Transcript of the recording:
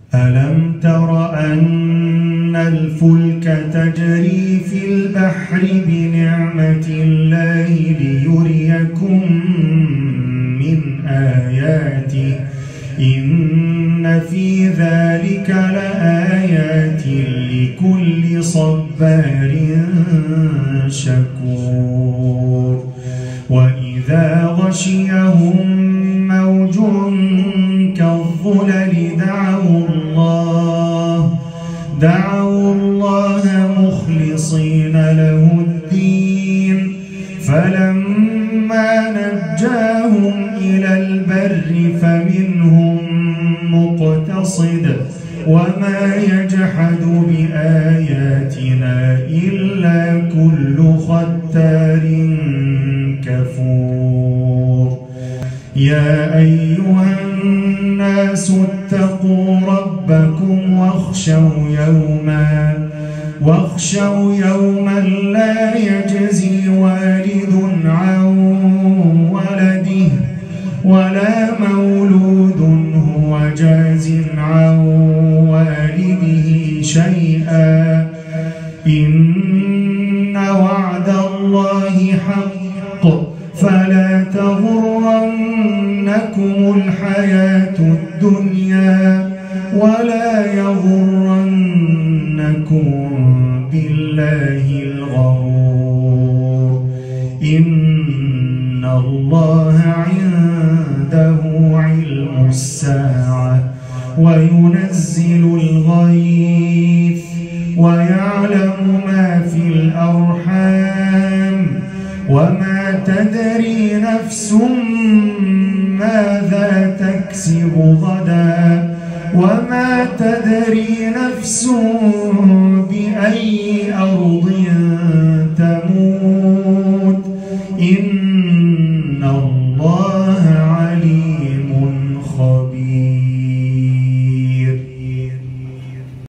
ألم تر أن الفلك تجري في البحر بنعمة الله ليريكم من آياته إن في ذلك لآيات لكل صبار شكور وإذا غشيهم موج كالظلل دعوا الله مخلصين له الدين فلما نجاهم إلى البر فمنهم مقتصد وما يجحد بآياتنا إلا كل ختار كفور يا أيها الناس اتقوا ربكم واخشوا يوما لا يجزي والد عن ولده ولا مولود هو جاز عن والده شيئا إن وعد الله حق فلا تغرنكم الحياة الدنيا ولا يغرنكم بالله الغرور إن الله عنده علم الساعة وينزل الغيث ويعلم ما في الأرحام وما تدري نفس ماذا تكسب غدا وما تدري نفس بأي